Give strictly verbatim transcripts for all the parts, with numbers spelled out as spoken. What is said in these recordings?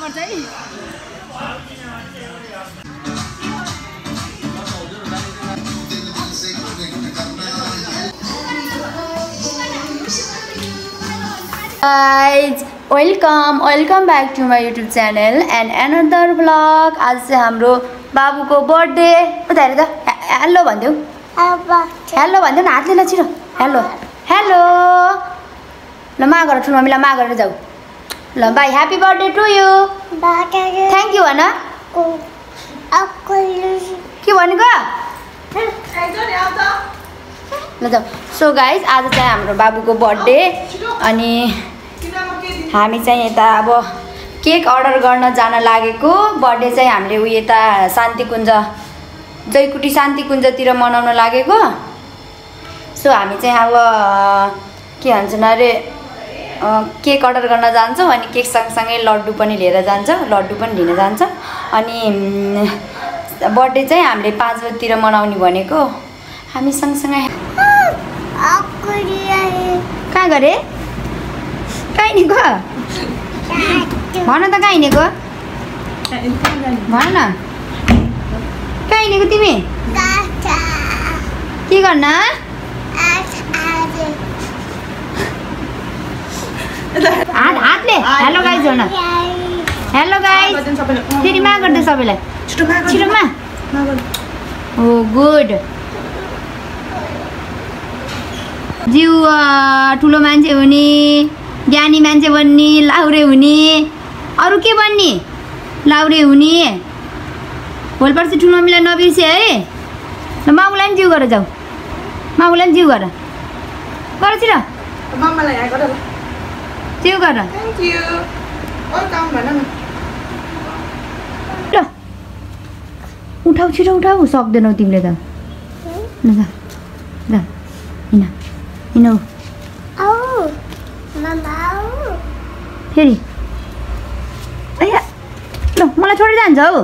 पर्छ है। Guys, welcome welcome back to my YouTube channel and another vlog. आज चाहिँ हाम्रो बाबुको बर्थडे। उता हेर त हेलो भन्दिउ। हेलो भन्दिउ न हातले ल छिटो। हेलो हेलो ल मा गर ठुलो मम्मीलाई मा गरेर जाऊ। ल बाई happy birthday to you. Thank you भन। के भनेको? ल जाऊ। सो गाइज आज चाहिँ हाम्रो बाबुको बर्थडे अनि हामी चाहिँ यता अब केक अर्डर गर्न जान लागेको। बर्थडे चाहिँ हामीले उ यता शान्तिकुञ्ज जयकुटी शान्तिकुञ्जतिर मनाउन लागेको। सो हामी चाहिँ अब के भन्छन् अरे केक अर्डर गर्न जान्छौँ अनि केक सँगसँगै लड्डु पनि लिएर जान्छ लड्डु पनि लिन जान्छ। अनि बर्थडे चाहिँ हामीले पाँच बजीतिर मनाउने भनेको। हामी सँगसँगै कहाँ गरे? कहाँ हिँडेको? भन त कहाँ हिँडेको? भन न कहाँ हिँडेको तिमी? के गर्न? हात हातले हेलो गाइज भन। हेलो गाइज फेरि मा गर्दै सबैलाई छिटो मा। ओ गुड। जिउ ठुलो मान्छे हुने ज्ञानी मान्छे बन्ने लाउरे हुने अरू के बन्ने? लाउरे हुने भोलि पर्सि ठुलो मम्मीलाई नबिर्से है। ल माउलाई पनि जिउ गरेर जाऊ। माउलाई पनि जिउ गर गर छिटो जिउ गर। ल उठाऊ छिटो उठाऊ सक्दैनौ तिमीले त। ल जा जा हिँड हिँड फेरि अया ल मलाई छोडेर जान्छ हौ।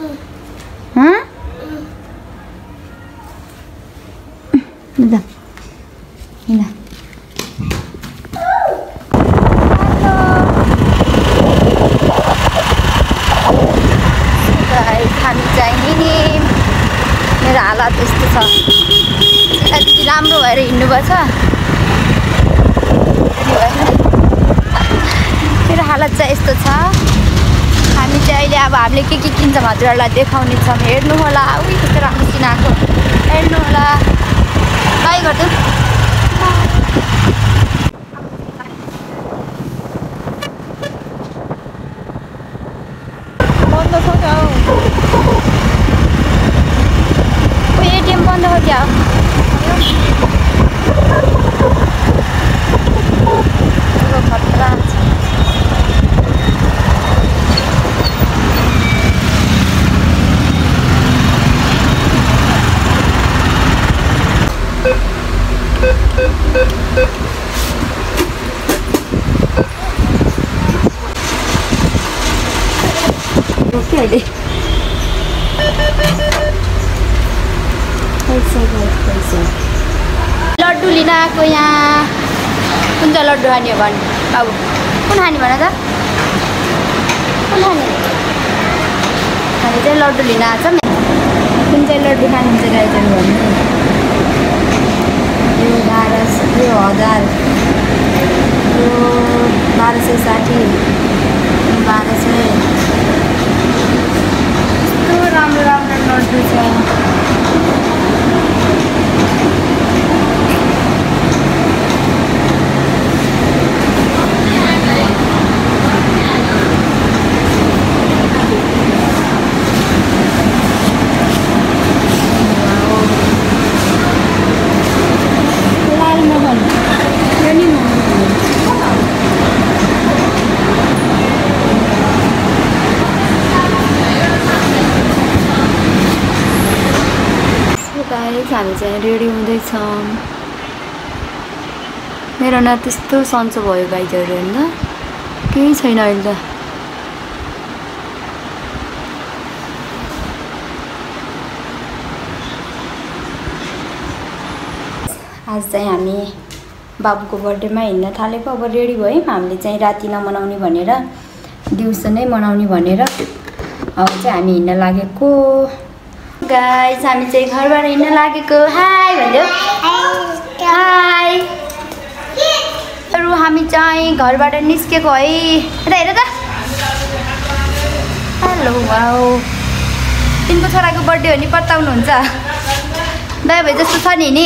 ल जा हिँड। हामी चाहिँ नि मेरो हालत यस्तो छ। दिदी राम्रो भएर हिँड्नुपर्छ। मेरो हालत चाहिँ यस्तो छ। हामी चाहिँ अहिले अब हामीले के के किन्छ हजुरहरूलाई देखाउने छौँ। हेर्नु होला। उही कस्तो राम्रो चिनाएको हेर्नु होला। बाई गरिदेऊ। बन्द छ क्या एटिएम बन्द हो क्या? खतरा छ। अहिले लड्डु लिन आएको यहाँ। कुन चाहिँ लड्डु खाने हो भन् बाबु? कुन खाने भन त? कुन खाने? हामी चाहिँ लड्डु लिन आएको छौँ। कुन चाहिँ लड्डु खानुहुन्छ गाइजहरू भन्नु? यो बाह्र सय यो हजार यो बाह्र सय साठी बाह्र सय यस्तो राम्रो राम्रो लड्डु छ। हामी चाहिँ रेडी हुँदैछौँ। मेरो न त्यस्तो सन्चो भयो गाइजहरू होइन केही छैन अहिले त। आज चाहिँ हामी बाबुको बर्थडेमा हिँड्न थालेको। अब रेडी भयौँ हामीले चाहिँ राति नमनाउने भनेर। दिउँसो नै मनाउने भनेर अब चाहिँ हामी हिँड्न लागेको गाइस। हामी चाहिँ घरबाट हिँड्न लागेको। हाई भन्दियो हाई। अरू हामी चाहिँ घरबाट निस्केको है। यता हेर त। Hello wow. तिनको छोराको बर्थडे हो नि पत्ताउनुहुन्छ? दाइ भाइ जस्तो छ नि नि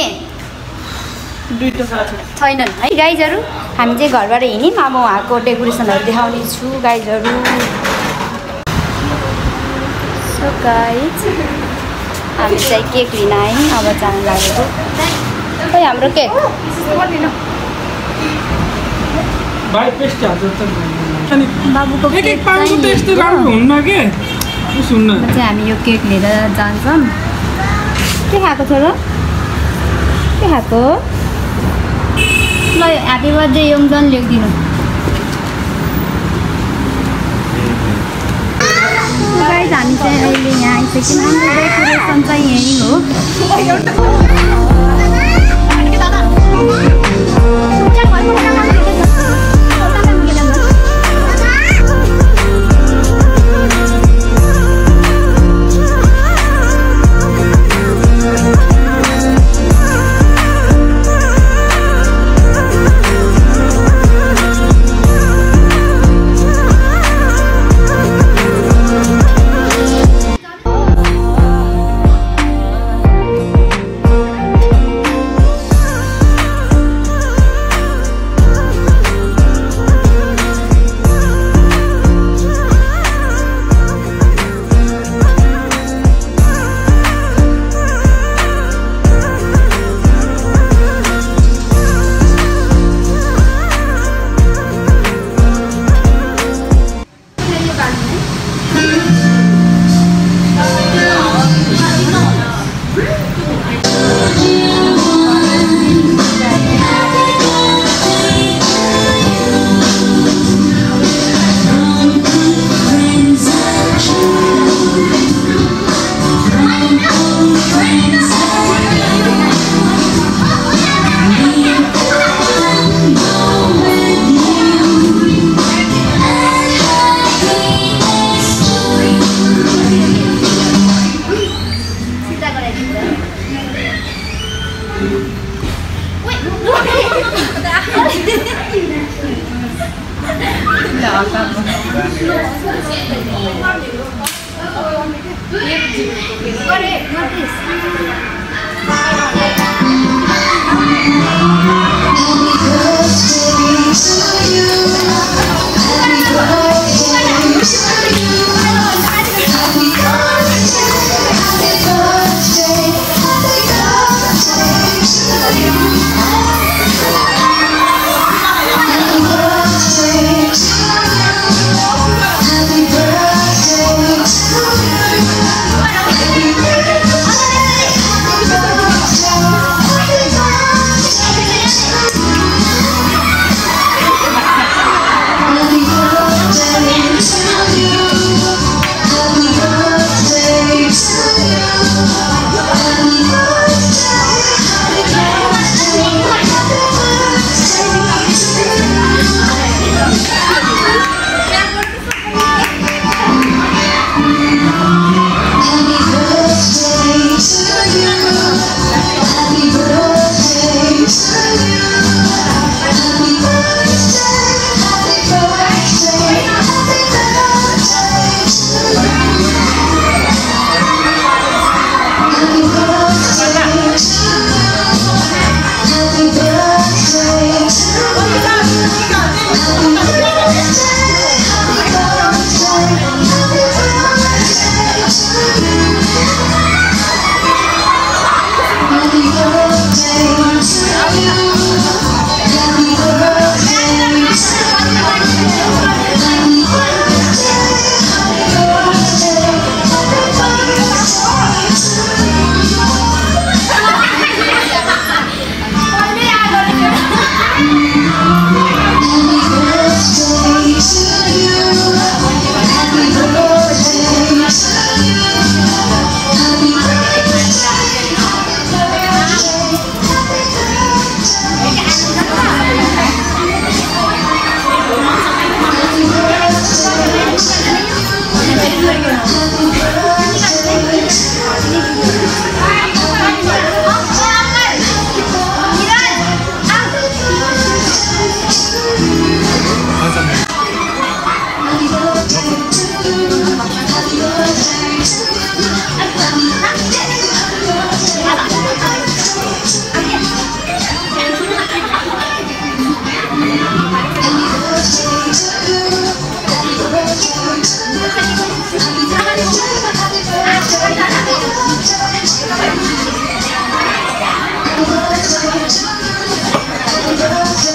छैनन् है गाइजहरू। हामी चाहिँ घरबाट हिँड्यौँ। अब उहाँको डेकोरेसनहरू देखाउने छु गाइजहरू। सो गाइज हामी चाहिँ केक लिन आयौँ। अब जानु लागेको। खै हाम्रो केक बाबुको केक चाहिँ हामी यो केक लिएर जान्छौँ। के खाएको छोरो? के खाएको? ल ह्याप्पी बर्थडे योङजन लेखिदिनु। गाइस हामी चाहिँ अहिले यहाँ आइसक्यौँ। हाम्रो डेकोरेसन चाहिँ यहीँ हो। Happy birthday.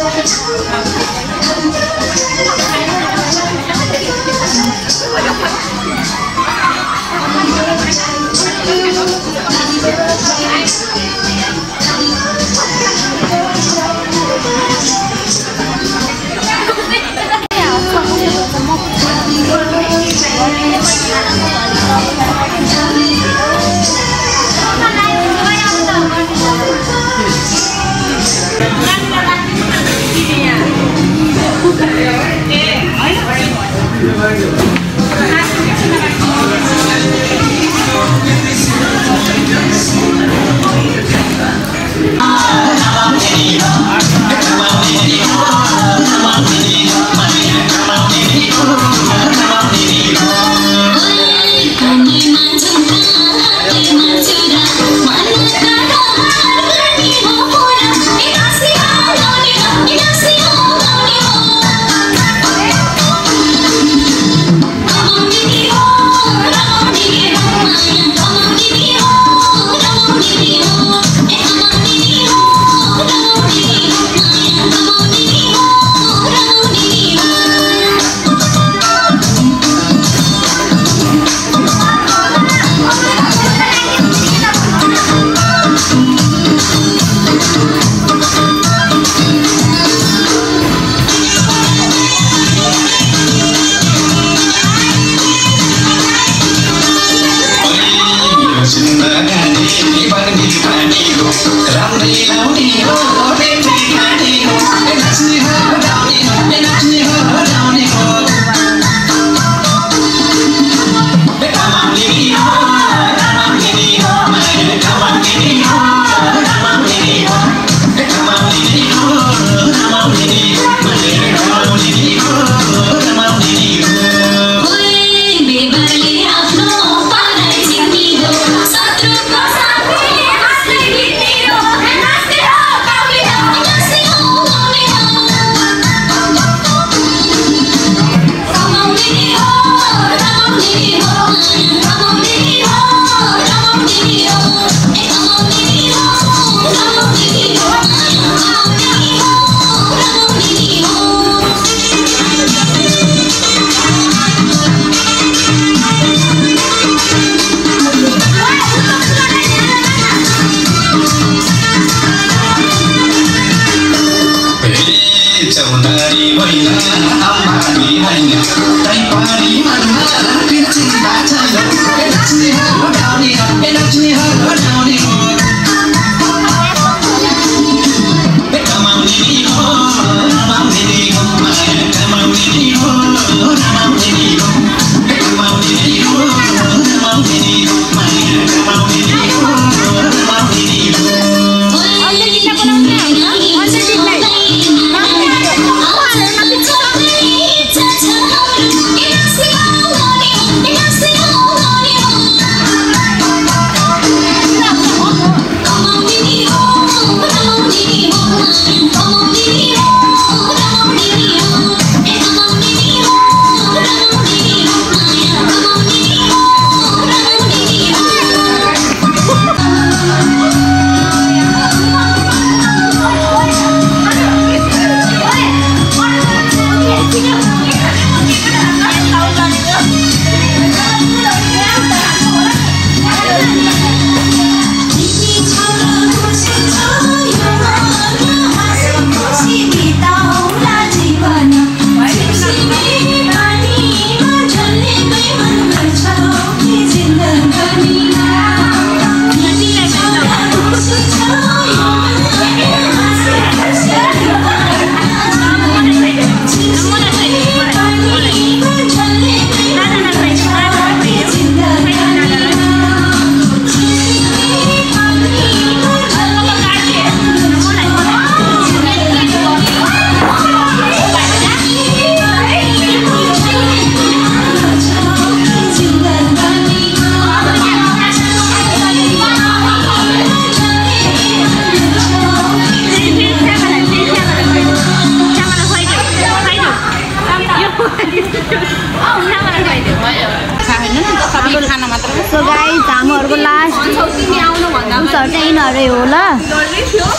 So guys, हामीहरुको लास्ट उसहरु चाहिँ यिनीहरु हो ल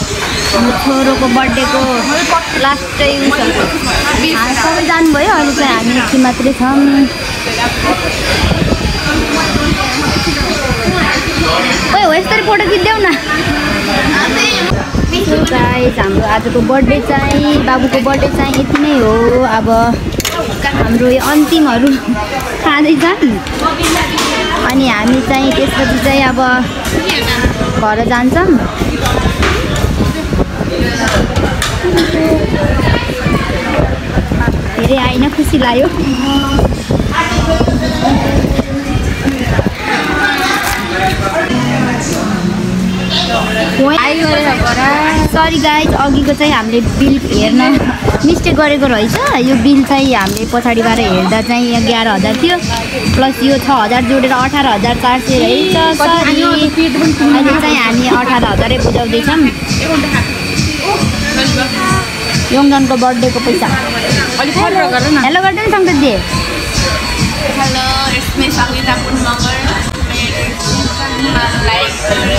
हाम्रो छोरोको बर्थडेको लास्टै उयसहरू सबै जानुभयो। अहिले चाहिँ हामी यति मात्रै छौँ। ओइ हो यस्तरी फोटो खिच्देऊ न। गाइस हाम्रो आजको बर्थडे चाहिँ बाबुको बर्थडे चाहिँ यति नै हो। अब हाम्रो यो अन्तिमहरू खाँदैछन् अनि हामी चाहिँ त्यसपछि चाहिँ अब घर जान्छौँ। धेरै आइन खुसी लाग्यो। सरी गाइज अघिको चाहिँ हामीले बिल हेर्न मिस्टेक गरेको रहेछ। यो बिल चाहिँ हामीले पछाडिबाट हेर्दा चाहिँ यहाँ एघार हजार थियो प्लस यो छ हजार जोडेर अठार हजार चार सय रहेछ। सरी अहिले चाहिँ हामी अठार हजारै बुझाउँदैछौँ। योङजनको बर्थडेको पैसा हेलो गर्दै नि सङ्केत दिए। Hello, it's me Sangeeta Punmangal. Like,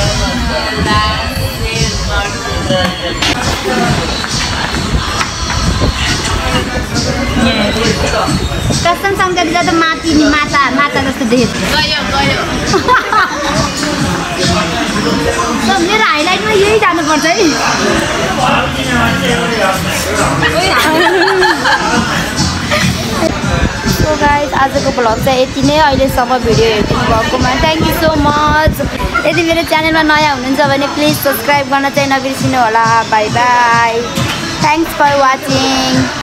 कसम सङ्केत त माथि नि माता माता जस्तो देखेको गयो गयो। मेरो हाइलाइटमा यही जानुपर्छ है। सो गाइस आजको भ्लग चाहिँ यति नै। अहिलेसम्म भिडियो हेरिदिनु भएकोमा थ्याङ्क यू सो मच। यदि मेरो च्यानलमा नयाँ हुनुहुन्छ भने प्लिज सब्सक्राइब गर्न चाहिँ नबिर्सिनु होला। Bye bye, thanks for watching.